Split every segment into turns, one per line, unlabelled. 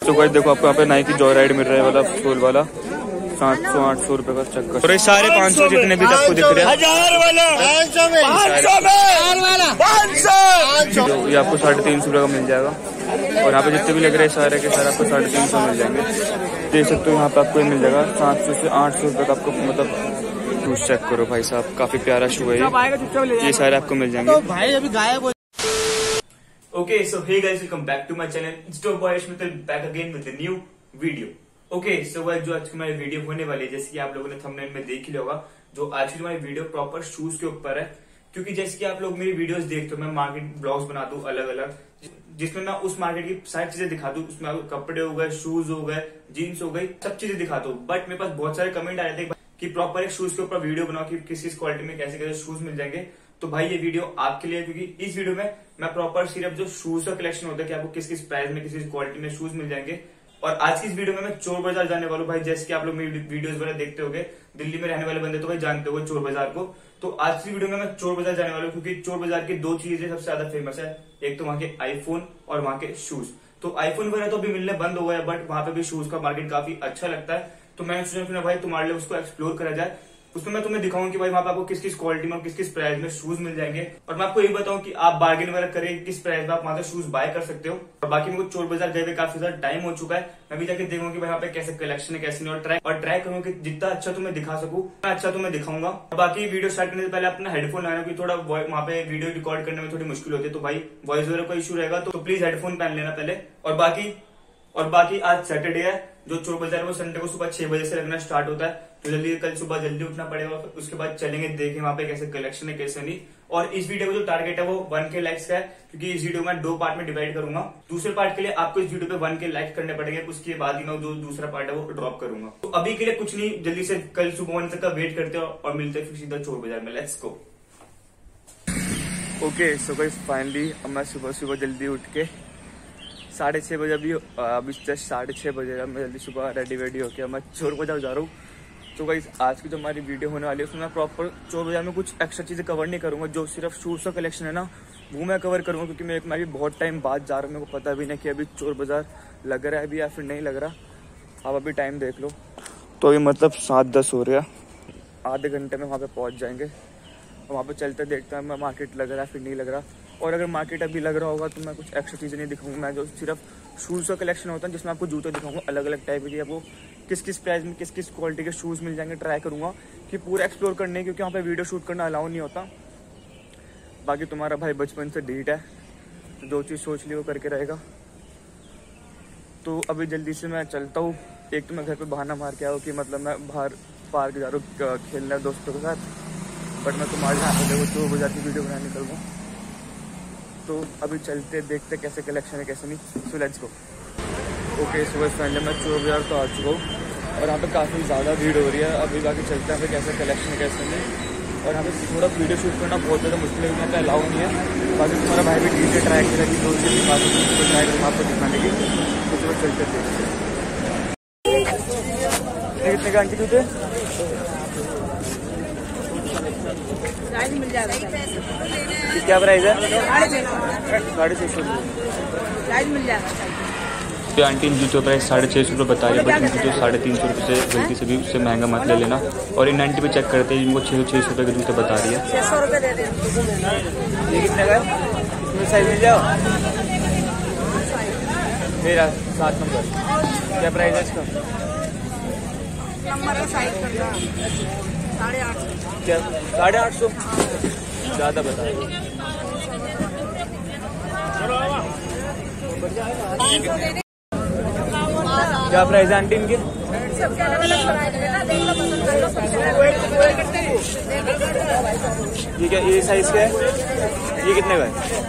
तो भाई देखो आपको यहाँ पे नाइकी जॉय राइड मिल रहा है वाला सोल वाला 700-800 रुपए का चक्कर। और ये सारे 500 जितने भी आपको दिख रहे हैं,
1000 वाला 500 में 500
ये आपको 350 रुपए का मिल जाएगा। और यहाँ पे जितने भी लग रहे हैं सारे के सारे आपको 350 मिल जाएंगे। देख सकते हो यहाँ पे आपको मिल जाएगा 700 से 800 रुपए का आपको मतलब शूज। चेक करो भाई साहब, काफी प्यारा शू है ये सारे आपको मिल जाएंगे।
भाई अभी गायब।
Okay, so hey guys, welcome back to my channel. It's your boy Ashmital back again with a new video. Okay, so guys जो आज की हमारी वीडियो होने वाली है, जैसे कि आप लोगों ने थंबनेल में देख ही लिया होगा, जो आज की हमारी वीडियो प्रॉपर शूज के ऊपर है। क्योंकि जैसे कि आप लोग मेरी वीडियोस देखते हो, मैं मार्केट ब्लॉग्स बना दूं अलग अलग, जिसमें मैं उस मार्केट की सारी चीजें दिखा दूं। उसमें कपड़े हो गए, शूज हो गए, जीन्स हो गई, सब चीजें दिखा दूं। बट मेरे पास बहुत सारे कमेंट आए थे कि प्रॉपर एक शूज के ऊपर वीडियो बनाओ कि किस क्वालिटी में कैसे कैसे शूज मिल जाएंगे। तो भाई ये वीडियो आपके लिए, क्योंकि इस वीडियो में मैं प्रॉपर सिर्फ जो शूज का कलेक्शन होता है कि आपको किस किस प्राइस में किस किस क्वालिटी में शूज मिल जाएंगे। और आज की इस वीडियो में मैं चोर बाजार जाने वाला हूँ भाई। जैसे कि आप लोग मेरी वीडियोस वगैरह देखते होंगे, दिल्ली में रहने वाले बंदे तो भाई जानते होंगे चोर बाजार को। तो आज की वीडियो में मैं चोर बाजार जाने वाला हूँ, क्योंकि चोर बाजार की दो चीजें सबसे ज्यादा फेमस है। एक तो वहाँ के आईफोन और वहाँ के शूज। तो आईफोन वगैरह तो अभी मिलने बंद हो गया, बट वहाँ पे भी शूज का मार्केट काफी अच्छा लगता है। तो मैंने सोचा भाई तुम्हारे लिए उसको एक्सप्लोर करा जाए। उसमें मैं तुम्हें दिखाऊंगा कि भाई वहां पे आपको किस किस क्वालिटी में और किस किस प्राइस में शूज मिल जाएंगे। और मैं आपको ये बताऊं कि आप बार्गेन वगैरह करें किस प्राइस में आप वहां से शूज बाय कर सकते हो। और बाकी मेरे को चोर बाजार गए हुए काफी ज्यादा टाइम हो चुका है। मैं भी जाके देखूंगा कि भाई यहाँ पे कैसे कलेक्शन है कैसे नहीं, और ट्राई करूंगा कि जितना अच्छा तुम्हें दिखा सकूं उतना अच्छा तुम्हें दिखाऊंगा। बाकी वीडियो स्टार्ट करने से पहले अपना हेडफोन लगाना, क्योंकि थोड़ा वहाँ पे वीडियो रिकॉर्ड करने में थोड़ी मुश्किल होती है। तो भाई वॉइस वगैरह का इशू रहेगा, तो प्लीज हेडफोन पहन लेना पहले। और बाकी आज सैटरडे है, जो चोर बाजार में संडे को सुबह 6 बजे से लगना स्टार्ट होता है। तो जल्दी कल सुबह जल्दी उठना पड़ेगा। उसके बाद चलेंगे देखें वहां पे कैसे कलेक्शन है कैसे नहीं। और इस वीडियो का जो टारगेट है वो 1K लाइक्स का है, क्योंकि इस वीडियो में 2 पार्ट में डिवाइड करूंगा। दूसरे पार्ट के लिए आपको इस वीडियो पे 1K लाइक करने पड़ेंगे, उसके बाद ही मैं जो दूसरा पार्ट है वो ड्रॉप करूंगा। तो अभी के लिए कुछ नहीं, जल्दी से कल सुबह 1 तक का वेट करते हो और मिलते हैं फिर सीधा चोर बाजार में। Let's go. Okay so guys finally अब मैं सुबह जल्दी उठ के 6:30 बजे अभी जस्ट 6:30 बजे मैं जल्दी सुबह रेडी वेडी होकर मैं चोर बाजार जा रहा हूँ। तो गाइस आज की जो हमारी वीडियो होने वाली है उसमें मैं प्रॉपर चोर बाजार में कुछ एक्स्ट्रा चीजें कवर नहीं करूंगा। जो सिर्फ शूज का कलेक्शन है ना वो मैं कवर करूंगा, क्योंकि मैं भी बहुत टाइम बाद जा रहा हूँ। मेरे को पता भी नहीं कि अभी चोर बाजार लग रहा है अभी या फिर नहीं लग रहा। आप अभी टाइम देख लो, तो अभी मतलब 7:10 हो रहा है। आधे घंटे में वहाँ पे पहुँच जाएंगे। वहाँ पे चलते देखते हैं मैं मार्केट लग रहा है फिर नहीं लग रहा। और अगर मार्केट अभी लग रहा होगा तो मैं कुछ एक्स्ट्रा चीज़ें नहीं दिखाऊंगा। मैं जो सिर्फ शूज़ का कलेक्शन होता है जिसमें आपको जूते दिखाऊंगा अलग अलग टाइप के, आपको किस किस प्राइस में किस किस क्वालिटी के शूज़ मिल जाएंगे। ट्राई करूँगा कि पूरा एक्सप्लोर करने, क्योंकि वहाँ पे वीडियो शूट करना अलाउ नहीं होता। बाकी तुम्हारा भाई बचपन से ढीठ है, तो जो चीज़ सोच ली वो करके रहेगा। तो अभी जल्दी से मैं चलता हूँ। एक तो मैं घर पर बहाना मार के आया कि मतलब मैं बाहर पार्क जा रहा हूँ खेलना दोस्तों के साथ, बट मैं तुम्हारे यहाँ पे देखो चोर बाजार की वीडियो बनाने निकल रहा हूँ। तो अभी चलते देखते कैसे कलेक्शन है कैसे नहीं। So let's go. ओके सुबह फाइनली मैं चोर बाजार तो आ चुका हूँ और यहाँ पे काफ़ी ज़्यादा भीड़ हो रही है। अभी बाकी चलते हैं कैसे कलेक्शन है कैसे नहीं। और यहाँ पे थोड़ा वीडियो शूट करना बहुत ज़्यादा मुश्किल है, यहाँ पे अलाउ नहीं है। बाकी तुम्हारा भाई भी डीजे ट्राई करेगा कि 2 चीज़ दिखा सकते ट्राई करूँगा आपको दिखाने की। तो सुबह चलते देखते कितने का आंटी जूते
मिल जाएगा।
क्या प्राइस है?
650 मिल जाएगा।
आंटी जूतों प्राइस 650 रुपये बता रही है, बट इनकी जो 350 रुपये से गलती से भी उससे महंगा मत ले लेना। और इन 90 पे चेक करते हैं, इनको 600 रुपये के जूते बता रही है।
600 रुपये दे दें।
ये कितने का है? इसमें साइज मिल जाओ मेरा 7 नंबर। क्या प्राइस है इसका?
नंबर का साइज करना 850।
क्या 850? ज़्यादा बता रही है। क्या प्राइस है आंटी इनकी? ये क्या ये साइज का है? ये कितने का है?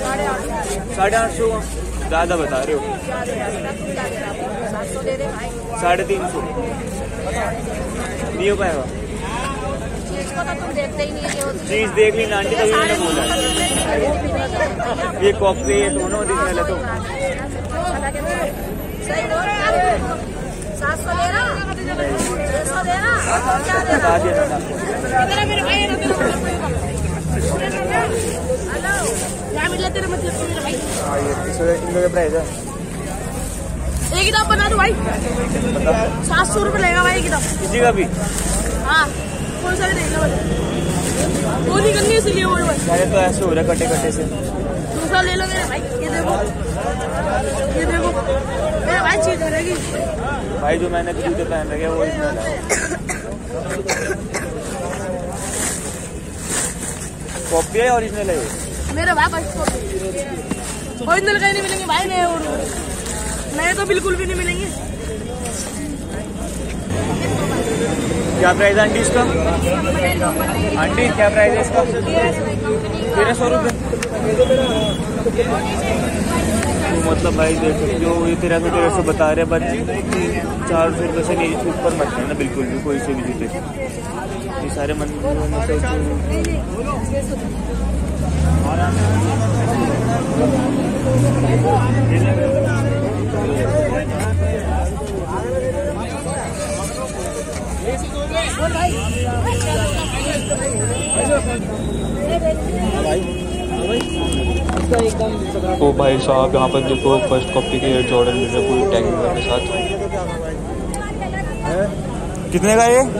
850। ज़्यादा बता रहे हो। 350 नहीं हो पाएगा। चीज देख ली आंटी, तभी मैंने बोला ये कॉपी है दोनों ओरिजिनल है। तो
700 दे रहा, 600 दे रहा,
बता दिया था। हाँ ये इन लोगों का प्राइस है
एक किताब बना दो भाई, 700 रुपये लेगा भाई किताब।
किसी का भी?
हाँ, कौन सा देख लो, वो नहीं करनी इसलिए बोल भाई।
तो ऐसे हो रहा है कटे कटे से।
दूसरा ले लो मेरे भाई, ये देखो मेरे भाई चीज रहेगी
भाई। जो मैंने जूते पहन रखे वो कॉपी है ओरिजिनल है
मेरे भाई। बस ओरिजिनल कहीं नहीं मिलेंगे भाई, नए तो बिल्कुल भी नहीं मिलेंगे।
क्या प्राइस है आंटी इसका? आंटी क्या प्राइस है इसका? 1300 रुपये। मतलब भाई देख सकते हो ये 1300 बता रहे हैं, बट 400 रुपये से नीचे ऊपर मत करना बिल्कुल भी कोई से भी जूते। ये सारे मंदिरों में
तो भाई साहब यहाँ पर देखो फर्स्ट कॉपी के एयर जॉर्डन मिल रहे पूरी टैग के साथ।
कितने का ये?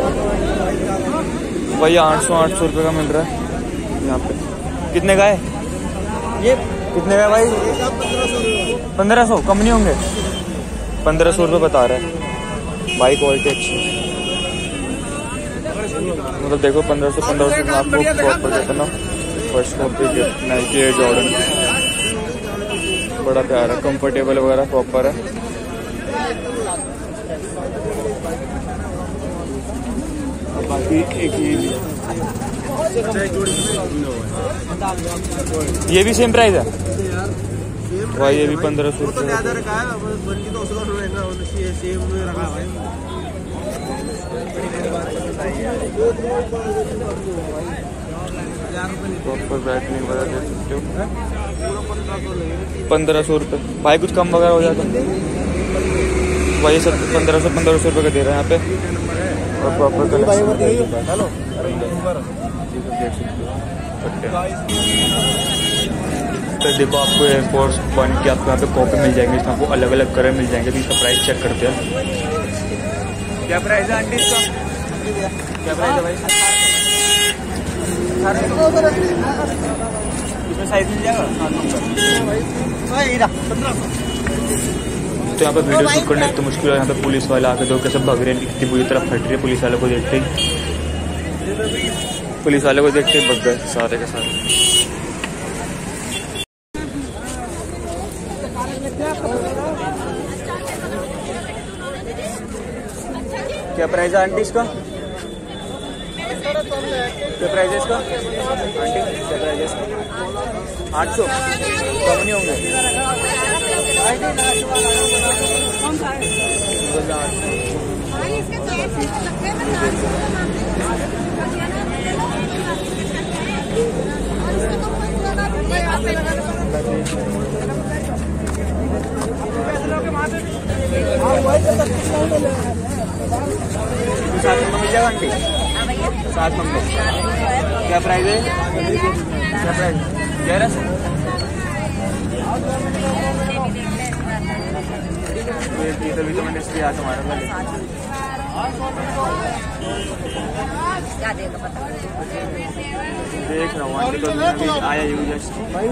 भाई 800 रुपये का मिल रहा है यहाँ पे। कितने का है ये? कितने का भाई? 1500। कम नहीं होंगे? 1500 रुपये बता रहा है भाई। क्वालिटी अच्छी मतलब देखो 1500 में आपको प्रॉपर देता ना। First copy gift Nike Air Jordan, बड़ा प्यारा कंफर्टेबल वगैरह प्रॉपर है। बाकी एक ये भी सेम प्राइस है भाई। ये भी 1500 रुपये। प्रॉपर बैठने वगैरह दे सकते हो। 1500 रुपये भाई। कुछ कम वगैरह हो जाता भाई। सब 1500 रुपये का दे रहे हैं यहाँ पे। और प्रॉपर तो देखो आपको एयरफोर्स 1 की आपको यहाँ पे कॉपी मिल जाएंगे। इसमें आपको अलग अलग कलर मिल जाएंगे। तो इसका प्राइस चेक करते हैं। क्या प्राइस है आंटी इसका? क्या प्राइस है भाई? इसमें साइज मिल जाएगा? तो यहाँ पे वीडियो शूट करना एक तो मुश्किल है। यहाँ पे पुलिस वाला आके दो कैसे भाग रहे हैं, कितनी बुरी तरफ फट रही है। पुलिस वाले को देखते ही भग गए सारे के सारे। क्या प्राइस है आंटी इसका? क्या प्राइस है इसका आंटी? क्या प्राइस है इसका? 800। कम नहीं होंगे? सात नंबर मिल जाएगा आंटी? 7 नंबर। क्या प्राइस है? क्या प्राइस? 1100। तभी तो मैंने इसलिए आज हमारा देख रहा हूँ आंटी तो आया यूजर्स।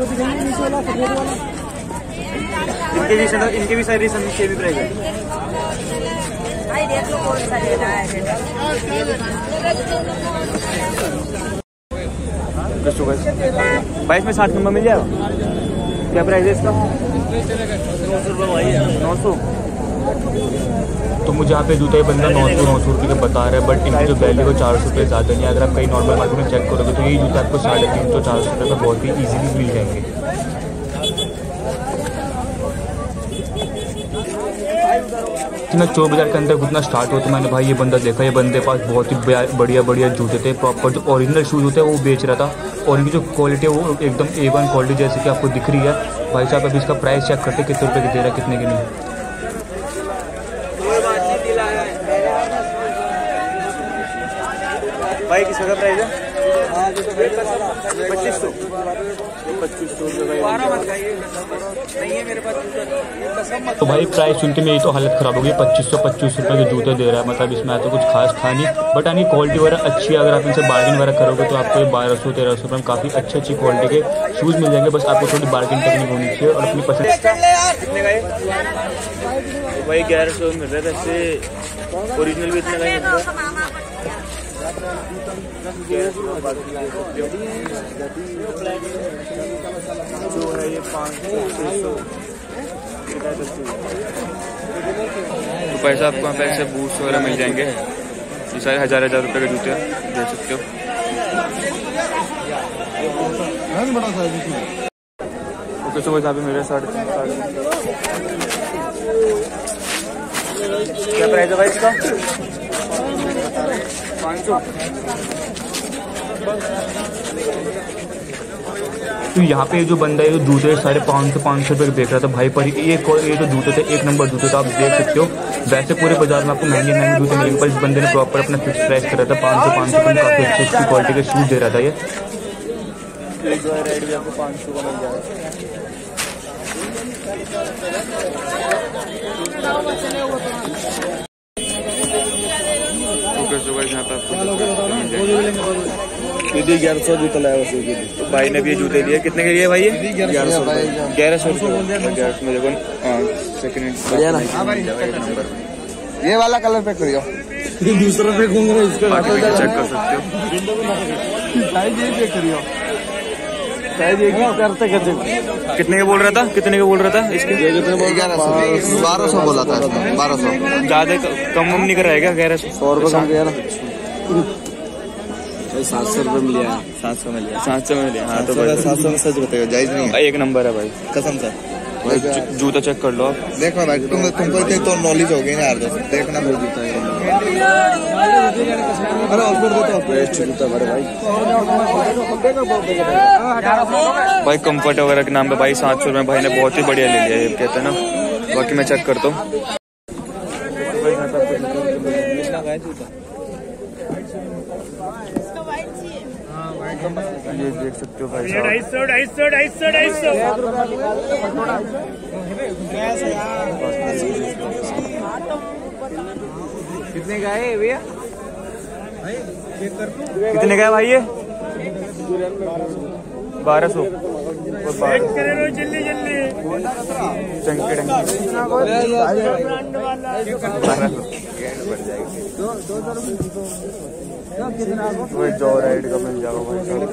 इनके भी सारी समस्या भी प्राइस है। भाई इसमें 60 नंबर मिल जाएगा? क्या प्राइस है इसका? 900। तो मुझे यहाँ पे जूता ही बंदा 900 रुपये के बता रहा है, बट इनकी जो वैल्यू है 400 रुपये ज़्यादा नहीं है। अगर आप कहीं नॉर्मल मार्केट में चेक करोगे तो यही जूता आपको 350-400 रुपये में बहुत ही ईजीली मिल जाएंगे। मैं 4 बाजार के अंदर घुसना स्टार्ट हुआ तो मैंने भाई ये बंदा देखा। ये बंदे पास बहुत ही बढ़िया जूते थे। प्रॉपर जो ओरिजिनल शूज़ होते हैं वो बेच रहा था, और इनकी जो क्वालिटी है वो एकदम A1 क्वालिटी जैसे कि आपको दिख रही है। भाई साहब अभी इसका प्राइस चेक करते कितने रुपये की दे रहा है, कितने की नहीं। भाई किसका प्राइस है? 2500।
तो भाई प्राइस सुनते मेरी तो हालत खराब हो गई। 2525 रुपये के जूते दे रहा है, मतलब इसमें तो कुछ खास था नहीं, बट यानी क्वालिटी वगैरह अच्छी है। अगर आप इनसे बार्गेन वगैरह करोगे तो आपको 1200-1300 रुपये में काफ़ी अच्छी क्वालिटी के शूज़ मिल जाएंगे। बस आपको थोड़ी बार्गेन टेक्निक होनी चाहिए और अपनी पसंद।
कितने का है भाई? 1100 मिल रहा है वैसे, ओरिजिनल भी इतने का ही मिल रहा है। जो है ये 500-600 तो पैसा आपको यहाँ पे ऐसे बूट्स वगैरह मिल जाएंगे। ये सारे हजार रुपए के जूते देख सकते हो। ओके तो यहाँ पे मेरे 3.5 क्या प्राइस है भाई इसका? 500।
तो यहाँ पे जो बंदा है जो जूते सारे 500 रुपये के बेच रहा था भाई, पर ये जो जूते थे 1 नंबर जूते तो आप देख सकते हो। वैसे पूरे बाजार में आपको महंगे जूते मिलेंगे, पर इस बंदे ने प्रॉपर अपना फिक्स प्राइस कर रहा था 500 रुपये काफ़ी अच्छी क्वालिटी के शूज दे रहा था ये।
रेड भी आपको 500 का मिल जाएगा। यहाँ पे आपको 1100 जूता लाया वैसे। तो भाई ने भी ये जूते लिए, कितने के लिए भाई? ये 1100 में देखो सेकंड नंबर।
ये वाला कलर पे करियो, दूसरा पे घूंगा इसका
चेक कर सकते हो। कितने का बोल रहा था? कितने का बोल रहा था इसके?
1200 बोला था इसमें, 1200।
ज्यादा कम नहीं कर रहा है क्या? 1100
100 रुपये कम किया ना। 700 रुपये मिल गया।
700 मिल गया। 700 मिल गया। हाँ तो
700 में सच बताइए, जायज नहीं है।
1 नंबर है भाई
कसम से।
जूता चेक कर लो आप।
देखो भाई तुमको इतनी तो नॉलेज हो गई ना यार, देखना वो जूता है। अरे ऑफर देता जूता बड़े
भाई कंफर्ट वगैरह के नाम पे भाई 700 रुपये भाई ने बहुत ही बढ़िया ले लिया ये कहते हैं ना। बाकी मैं चेक करता हूँ। ये देख सकते हो भाई 250
कितने का है भैया?
कितने का है भाई ये? 1200 जो राइड का मिल जाएगा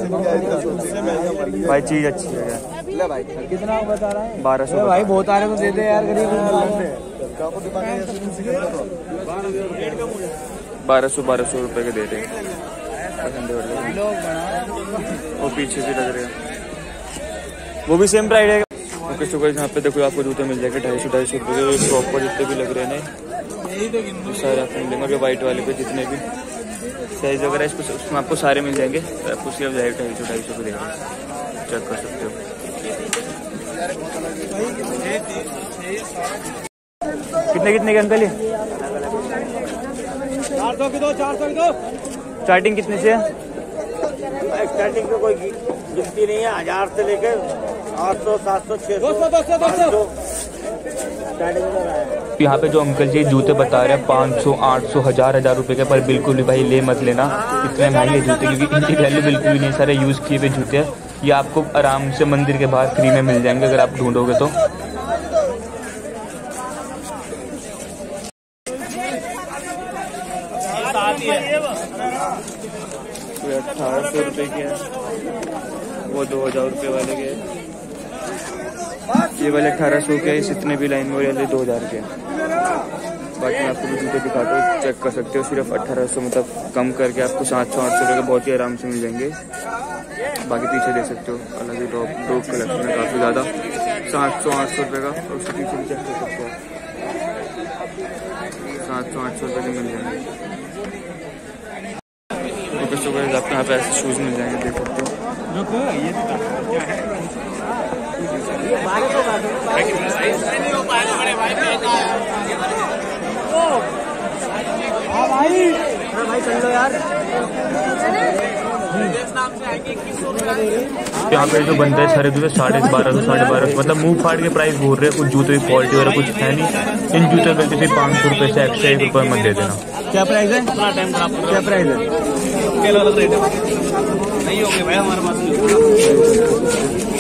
भाई। चीज अच्छी है
भाई। कितना बता रहा है?
1200
भाई बहुत आ रहे को दे दे यार, गरीब
1200 रुपए के दे रहे हैं। वो पीछे भी लग रहे हैं, वो भी सेम प्राइस है। ओके तो यहाँ पे देखो आपको जूते मिल जाएंगे 250 रुपए के। प्रॉपर जितने भी लग रहे हैं ना सारे आपको मिलेंगे। और व्हाइट वाले पे जितने भी साइज वगैरह उसमें आपको सारे मिल जाएंगे। आपको सिर्फ 250 पे देंगे, चेक कर सकते हो। कितने के अंकल ये?
400 की दो।
स्टार्टिंग कितने से है?
स्टार्टिंग में कोई गिनती नहीं है, 1000 से लेकर 800, 700, 600, 200 स्टार्टिंग में है।
यहाँ पे जो अंकल जी जूते बता रहे हैं 500, 800, 1000 रुपए के, पर बिल्कुल भी भाई ले मत लेना इतने महंगे जूते, क्योंकि इनकी वैल्यू बिल्कुल भी नहीं। सारे यूज किए हुए जूते हैं। ये आपको आराम से मंदिर के बाहर फ्री में मिल जाएंगे अगर आप ढूंढोगे तो।
1800 रुपए के है, वो 2000 रुपए वाले के। ये वाले 1800 के, इतने भी लाइन में वाले 2000 के। बाकी मैं आपको भी जूते दिखाता हूँ, चेक कर सकते हो। सिर्फ 1800 मतलब कम करके आपको 700-800 रुपये का बहुत ही आराम से मिल जाएंगे। बाकी पीछे देख सकते हो अलग ही टॉप कलेक्शन है काफ़ी ज़्यादा, 700-800 रुपये का। और उसके पीछे भी चेक कर सकते हो 700-800 रुपये के मिल जाएंगे। आपको यहाँ पे ऐसे शूज़ मिल जाएंगे, देख सकते हो।
भाई चल लो यार।
यहाँ पे जो बंदा है सारे जूते 1250 1250 मतलब मुंह फाड़ के प्राइस बोल रहे हैं। कुछ जूते की क्वालिटी वगैरह कुछ है नहीं। इन जूतों गलती से 500 रुपए से एक्स्ट्रा 1 रुपये मत दे देना।
क्या प्राइस है? क्या प्राइस है?
नहीं होंगे भाई हमारे पास।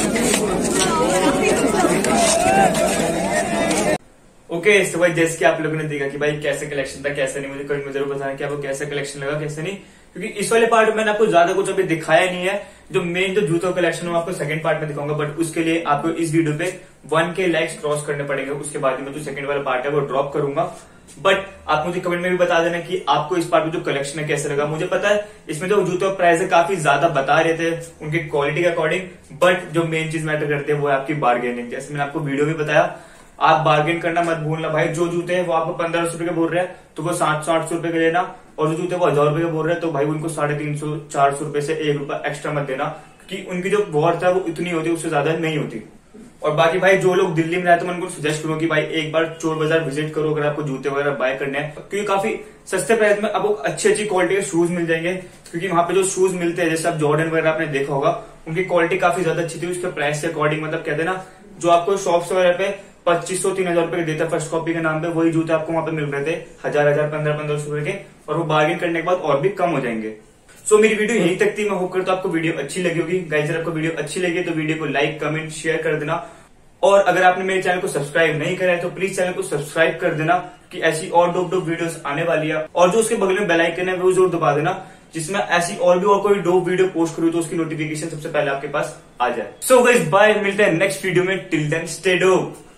ओके तो भाई जैसे कि आप लोगों ने देखा कि भाई कैसे कलेक्शन था कैसे नहीं, मुझे कमेंट में जरूर बताना कि आपको कैसा कलेक्शन लगा कैसे नहीं, क्योंकि इस वाले पार्ट में मैंने आपको ज्यादा कुछ अभी दिखाया नहीं है। जो मेन जो जूतों कलेक्शन है आपको सेकंड पार्ट में दिखाऊंगा, बट उसके लिए आपको इस वीडियो पे 1K लाइक्स क्रॉस करने पड़ेंगे। उसके बाद में जो सेकंड वाला पार्ट है वो ड्रॉप करूंगा। बट आप मुझे कमेंट में भी बता देना कि आपको इस पार्ट में जो कलेक्शन है कैसे लगा। मुझे पता है इसमें जो जूतों का प्राइस है काफी ज्यादा बता रहे थे उनकी क्वालिटी के अकॉर्डिंग, बट जो मेन चीज मैटर करती है वो है आपकी बार्गेनिंग। जैसे मैंने आपको वीडियो में बताया, आप बार्गेन करना मत भूलना भाई। जो जूते हैं वो आपको 1500 रुपए के बोल रहे हैं तो वो 700-800 रुपए के लेना, और जो जूते वो 1000 रुपए के बोल रहे हैं तो भाई उनको 350-400 रुपए से 1 रुपया एक्स्ट्रा मत देना, क्योंकि उनकी जो वर्थ है वो इतनी होती है, उससे ज्यादा नहीं होती। और बाकी भाई जो लोग दिल्ली में रहते हैं मैं उनको सजेस्ट करूंगा कि भाई एक बार चोर बाजार विजिट करो अगर आपको जूते वगैरह बाय करने हैं, क्योंकि काफी सस्ते प्राइस में आपको अच्छी क्वालिटी के शूज मिल जाएंगे। क्योंकि वहां पे जो शूज मिलते हैं जैसे आप जॉर्डन वगैरह आपने देखा होगा, उनकी क्वालिटी काफी ज्यादा अच्छी थी। उसके प्राइस के अकॉर्डिंग मतलब कहते हैं ना, जो आपको शॉप्स वगैरह पे 2500-3000 रुपए के देता है फर्स्ट कॉपी के नाम पे, वही जूते आपको वहां पे मिल रहे थे 1000 1500 रुपए के, और वो बार्गेन करने के बाद और भी कम हो जाएंगे। सो मेरी वीडियो यहीं तक थी। मैं होप करता हूं आपको वीडियो अच्छी लगी होगी। गाइस अगर आपको वीडियो अच्छी लगी तो वीडियो को लाइक कमेंट शेयर कर देना, और अगर आपने मेरे चैनल को सब्सक्राइब नहीं करा है तो प्लीज चैनल को सब्सक्राइब कर देना कि ऐसी और डोप वीडियोस आने वाली है। और जो उसके बगल में बेल आइकन है वो जरूर दबा देना, जिसमें ऐसी और भी और कोई डोप वीडियो पोस्ट करूँ तो उसकी नोटिफिकेशन सबसे पहले आपके पास आ जाए। सो गाइस बाय, मिलते हैं नेक्स्ट वीडियो में। Till then stay dope.